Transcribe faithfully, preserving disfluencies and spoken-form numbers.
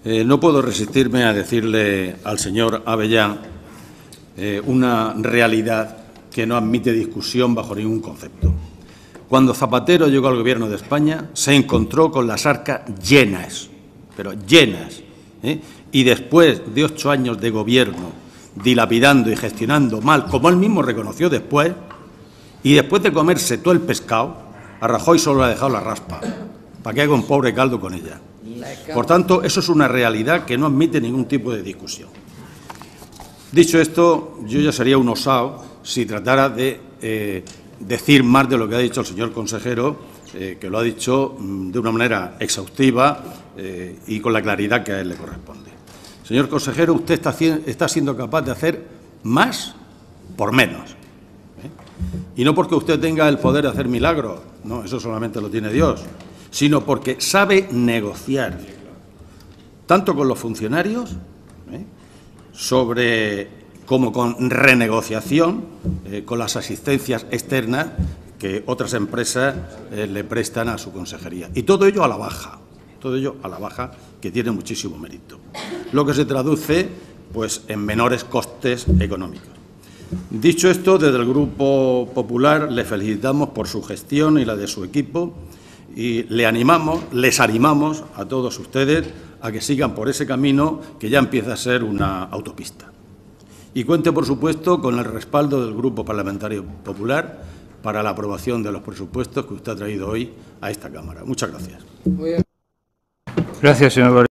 Eh, no puedo resistirme a decirle al señor Avellán eh, una realidad que no admite discusión bajo ningún concepto. Cuando Zapatero llegó al Gobierno de España, se encontró con las arcas llenas, pero llenas, ¿eh? Y después de ocho años de gobierno, dilapidando y gestionando mal, como él mismo reconoció después, y después de comerse todo el pescado, a Rajoy solo le ha dejado la raspa, para que haga un pobre caldo con ella. Por tanto, eso es una realidad que no admite ningún tipo de discusión. Dicho esto, yo ya sería un osado si tratara de eh, decir más de lo que ha dicho el señor consejero, eh, que lo ha dicho mm, de una manera exhaustiva eh, y con la claridad que a él le corresponde. Señor consejero, usted está, está siendo capaz de hacer más por menos. ¿eh? Y no porque usted tenga el poder de hacer milagros, no, eso solamente lo tiene Dios, sino porque sabe negociar, tanto con los funcionarios, ¿eh? sobre como con renegociación, eh, con las asistencias externas que otras empresas eh, le prestan a su consejería. Y todo ello a la baja, todo ello a la baja, que tiene muchísimo mérito. Lo que se traduce, pues, en menores costes económicos. Dicho esto, desde el Grupo Popular le felicitamos por su gestión y la de su equipo y le animamos, les animamos a todos ustedes a que sigan por ese camino que ya empieza a ser una autopista. Y cuente, por supuesto, con el respaldo del Grupo Parlamentario Popular para la aprobación de los presupuestos que usted ha traído hoy a esta Cámara. Muchas gracias. Gracias, señor.